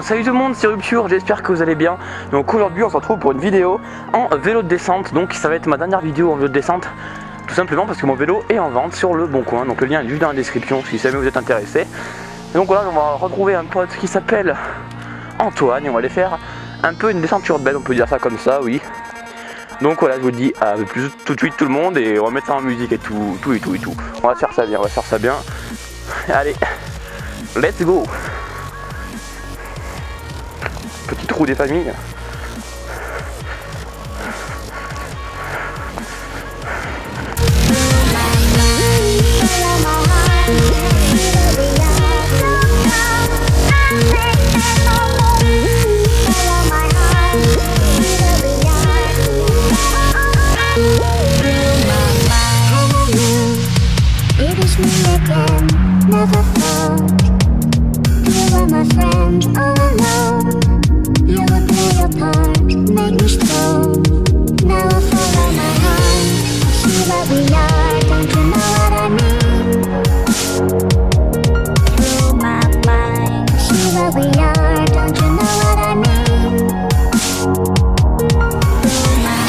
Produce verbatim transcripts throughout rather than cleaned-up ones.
salut tout le monde, c'est Rupture, j'espère que vous allez bien. Donc aujourd'hui on se retrouve pour une vidéo en vélo de descente. Donc ça va être ma dernière vidéo en vélo de descente, tout simplement parce que mon vélo est en vente sur le Bon Coin. Donc le lien est juste dans la description si jamais vous êtes intéressé. Et donc voilà, on va retrouver un pote qui s'appelle Antoine et on va aller faire un peu une descente urbaine, on peut dire ça comme ça, oui. Donc voilà, je vous dis à plus tout de suite tout le monde et on va mettre ça en musique et tout, tout et tout et tout. On va faire ça bien, on va faire ça bien. Allez, let's go. Petit trou des familles. Never thought you were my friend all alone. You would play your part, make me strong. Now I follow my heart, see where we are, don't you know what I mean? Through my mind, see where we are, don't you know what I mean? Through my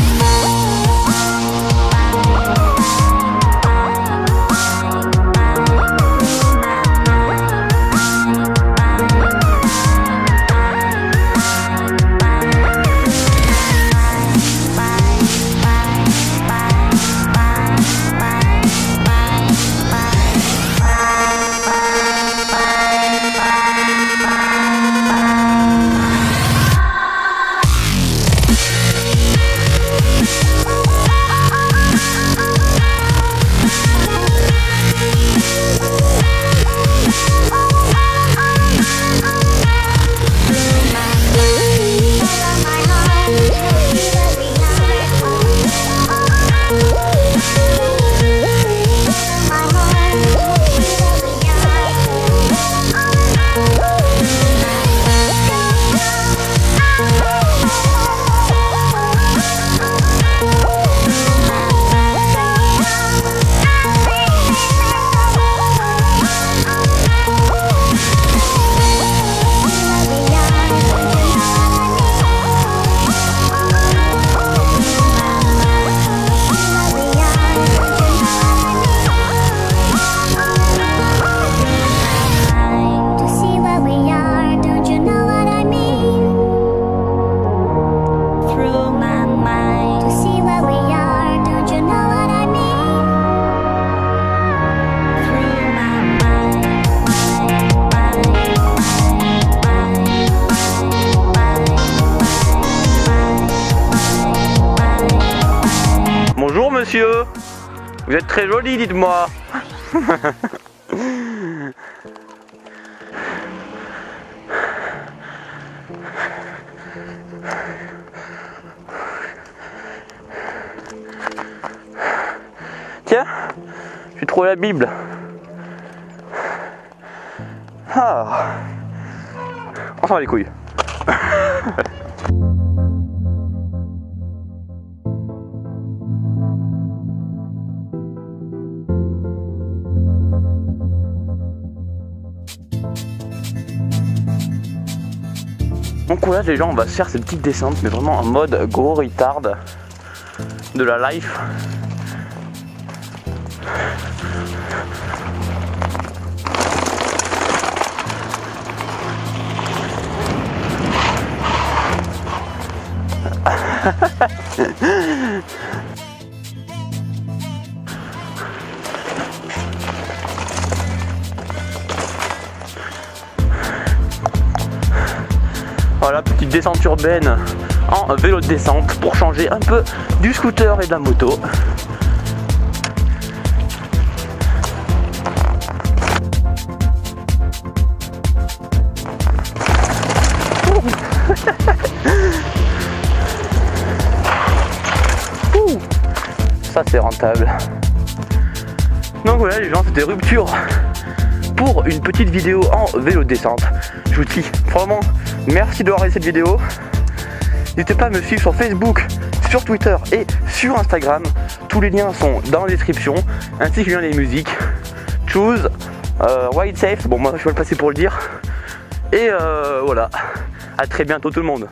Bonjour monsieur, vous êtes très joli, dites-moi. Tiens, j'ai trouvé la Bible. Ah, on s'en va les couilles. Donc voilà les gens, on va se faire cette petite descente mais vraiment en mode gros retard de la life. Voilà, petite descente urbaine en vélo de descente pour changer un peu du scooter et de la moto. Ça c'est rentable. Donc voilà les gens, c'était Rupture pour une petite vidéo en vélo de descente. Je vous dis vraiment merci de regarder cette vidéo. N'hésitez pas à me suivre sur Facebook, sur Twitter et sur Instagram. Tous les liens sont dans la description, ainsi que le lien des musiques. Choose, euh, White Safe, bon moi je vais le passer pour le dire. Et euh, voilà, à très bientôt tout le monde.